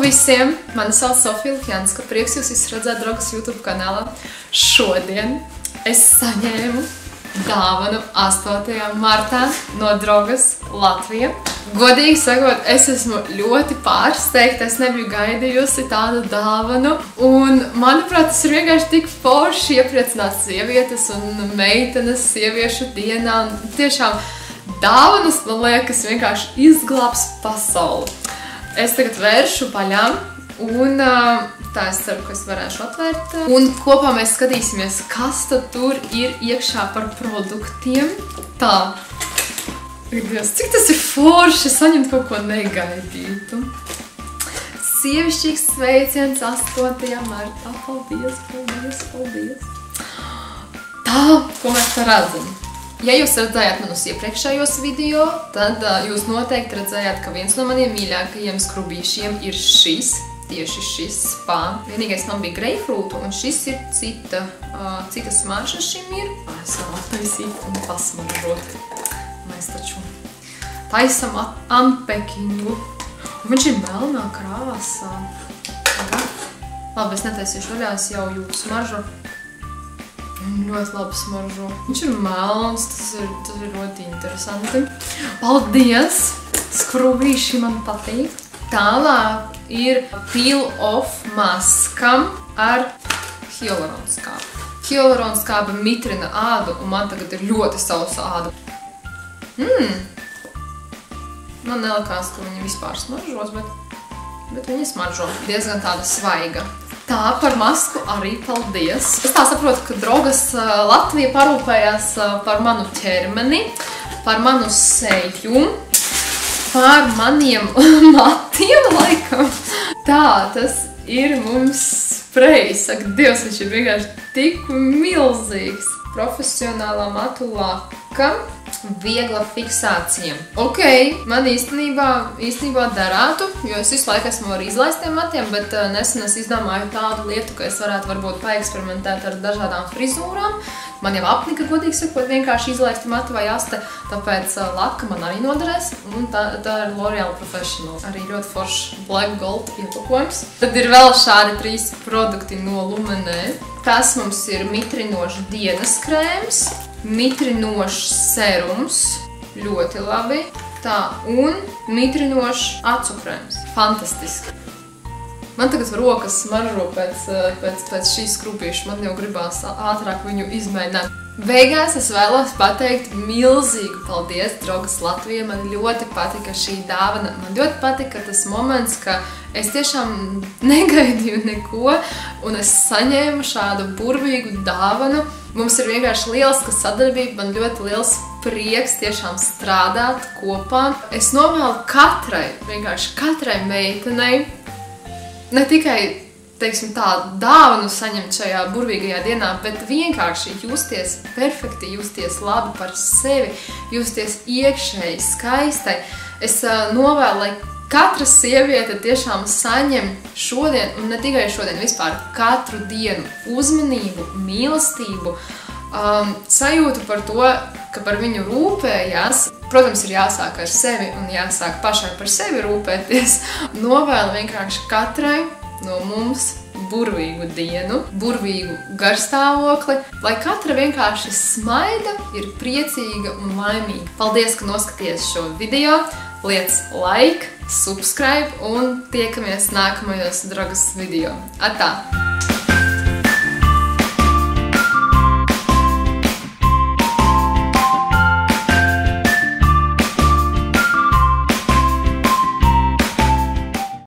visiem! Mani sauc Sofija Lukjanska. Prieks jūs visus redzēt Drogas YouTube kanālā. Šodien es saņēmu dāvanu 8. martā no Drogas Latvija. Godīgi sakot, es esmu ļoti pārsteigta. Es nebiju gaidījusi tādu dāvanu. Un, manuprāt, tas ir vienkārši tik forši iepriecināt sievietes un meitenes sieviešu dienā. Un tiešām dāvanas, man liekas, vienkārši izglābs pasauli. Es tagad vēršu paļām, un tā es ceru, ka es varēšu atvērt. Un kopā mēs skatīsimies, kas tad tur ir iekšā par produktiem. Tā. Dievs, cik tas ir forši saņemt kaut ko negaidītu. Sievišķīgs sveiciens 8. martā. Paldies, paldies, paldies. Tā, ko mēs tā redzam. Ja jūs redzējāt manus iepriekšējos video, tad jūs noteikti redzējāt, ka viens no maniem mīļākajiem skrubīšiem ir šis, tieši šis spa. Vienīgais man bija greifrūtu, un šis ir cita smarža šim ir. Es varu attaisīt un pasmaržot. Mēs taču taisam anpekingu. Un viņš ir melnā krāsā. Labi, es netaisīšu vaļā, es jau jūtu smaržu. Ļoti labi smaržo. Viņš ir melns, tas ir ļoti interesanti. Paldies! Skrubīši man patīk. Tālāk ir peel off maskam ar hialuronskābi. Hialuronskāba mitrina ādu, un man tagad ir ļoti sausa āda. Man nelikās, ka viņa vispār smaržos, bet viņa smaržo. Diezgan tāda svaiga. Tā, par masku arī paldies. Es tā saprotu, ka Drogas Latvija parūpējās par manu ķermeni, par manu seju, par maniem matiem, laikam. Tā, tas ir mums sprejs. Saka, Dievs, viņš ir vienkārši tik milzīgs. Profesionālā matu laka, viegla fiksācija. Ok, man īstenībā darētu, jo es visu laiku esmu ar izlaistiem matiem, bet nesen es izdomāju tādu lietu, ka es varētu varbūt paeksperimentēt ar dažādām frizūrām. Man jau apnika, godīgi sakot, vienkārši izlaisti mati vai aste, tāpēc laka man arī noderēs, un tā ir L'Oreal Professional. Arī ļoti foršs Black Gold iepakojums. Tad ir vēl šādi 3 produkti no Lumenē. Tas mums ir mitrinošs dienas krēms, mitrinošs serums, ļoti labi, tā, un mitrinošs acu krēms. Fantastiski. Man tagad rokas smaržo pēc šīs skrubīša, man jau gribās ātrāk viņu izmēģināt. Beigās es vēlos pateikt milzīgu paldies Drogas Latvijai. Man ļoti patika šī dāvana. Man ļoti patika tas moments, ka es tiešām negaidīju neko, un es saņēmu šādu burvīgu dāvanu. Mums ir vienkārši lieliska sadarbība, man ļoti liels prieks tiešām strādāt kopā. Es novēlu vienkārši katrai meitenei, ne tikai, teiksim tā, dāvanu saņemt šajā burvīgajā dienā, bet vienkārši justies perfekti, justies labi par sevi, justies iekšēji, skaistai. Es novēlu, lai katra sieviete tiešām saņem šodien, un ne tikai šodien, vispār katru dienu uzmanību, mīlestību, sajūtu par to, ka par viņu rūpējās. Protams, ir jāsāk ar sevi un jāsāk pašai par sevi rūpēties. Novēlu vienkārši katrai no mums burvīgu dienu, burvīgu garstāvokli, lai katra vienkārši smaida, ir priecīga un laimīga. Paldies, ka noskaties šo video, liec like, subscribe un tiekamies nākamajos Drogas video. Atā!